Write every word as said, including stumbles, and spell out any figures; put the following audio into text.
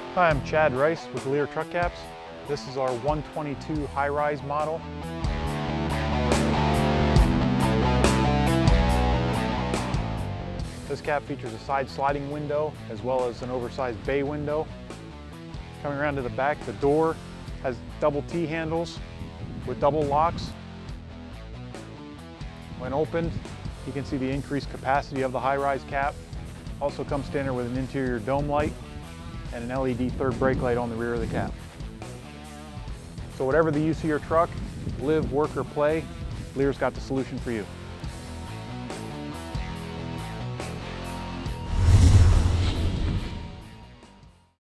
Hi, I'm Chad Rice with Leer Truck Caps. This is our one twenty-two high-rise model. This cap features a side sliding window as well as an oversized bay window. Coming around to the back, the door has double T handles with double locks. When opened, you can see the increased capacity of the high-rise cap. Also comes standard with an interior dome light and an L E D third brake light on the rear of the cap. So whatever the use of your truck, live, work, or play, Leer's got the solution for you.